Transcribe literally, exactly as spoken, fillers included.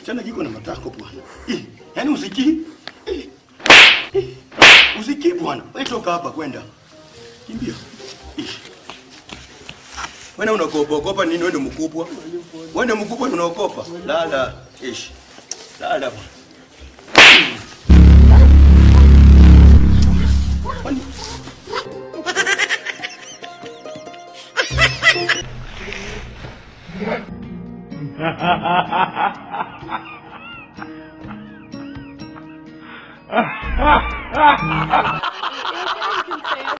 Chana kiko na matako bwana. Eh, yaani usikii? Eh. Eh. Usikii bwana. Wewe toka hapa kwenda. Kimbia. Eh. Wewe unaogopa ogopa nini? Wewe ndio mkubwa. Wewe ndio mkubwa unaogopa. Lala. Ish. Lala bwana. Ha ha ha ha ha ha!